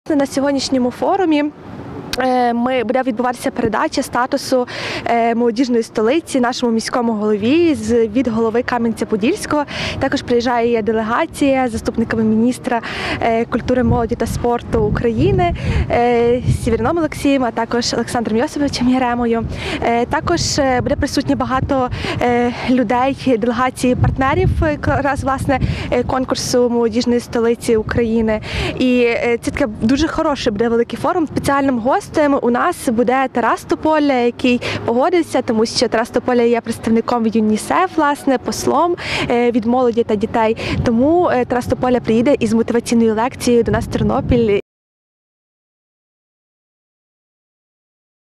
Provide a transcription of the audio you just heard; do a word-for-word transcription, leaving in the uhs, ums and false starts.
На сьогоднішньому форумі Ми, буде відбуватися передача статусу молодіжної столиці нашому міському голові з від голови Кам'янця-Подільського. Також приїжджає делегація з заступниками міністра культури, молоді та спорту України Сєвєріном Олексієм, а також Олександром Йосиповичем Яремою. Також буде присутні багато людей, делегації партнерів якраз, власне, конкурсу молодіжної столиці України. І це таке дуже хороший буде великий форум. Спеціальним гостем у нас буде Тарас Тополя, який погодився, тому що Тарас Тополя є представником від ЮНІСЕФ, власне, послом від молоді та дітей. Тому Тарас Тополя приїде із мотиваційною лекцією до нас в Тернопіль.